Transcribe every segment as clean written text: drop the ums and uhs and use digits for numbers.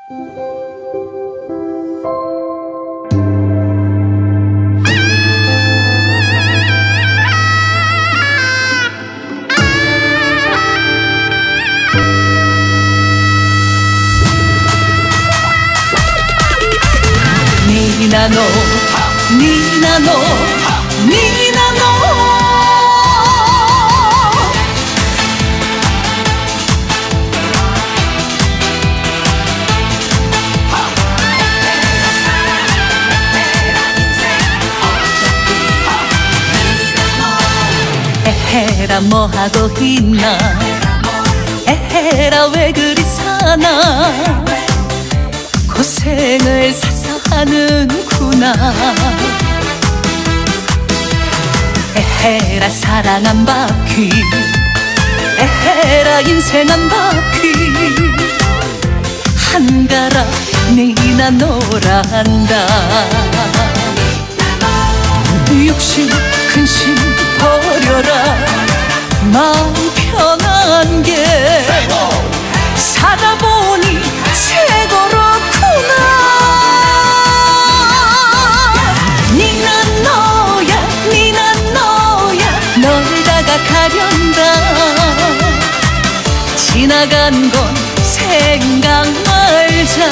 니나노 니나노 니나노 에헤라 뭐하고 있나 에헤라 왜 그리 사나 고생을 사서 하는구나. 에헤라 사랑 한 바퀴 에헤라 인생 한 바퀴 한가라 니나노라 한다. 욕심 근심 버려라 마음 편한 게 사다 보니 최고로구나. 니는 너야 니는 너야 널 다가가련다. 지나간 건 생각 말자.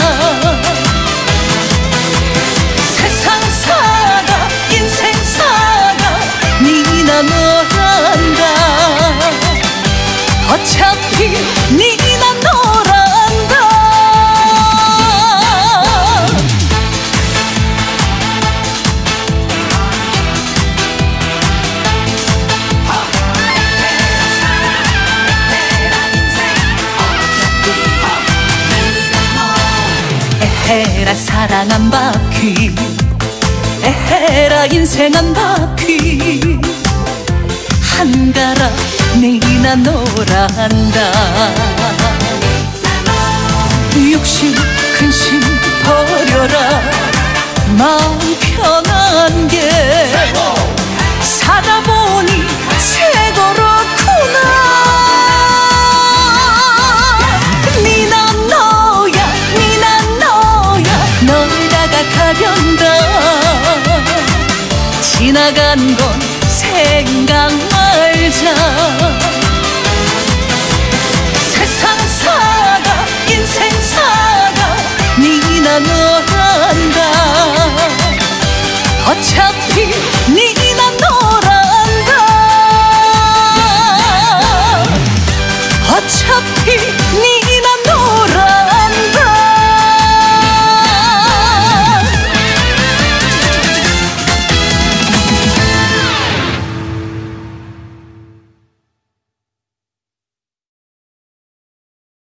세상 사가 인생 사가 니나 너란다. 어차피 니나 너란다. 에헤라 사랑 한 바퀴 에헤라 인생 한 바퀴 한가라 니나노라 한다. 욕심 근심 버려라 마음 편한 게 사다 보니 최고로구나. 니나 너야 니나 너야 널 다가가련다. 지나간 건 생각 말자. 세상 사가 인생 사가 니나 너란다. 어차피 니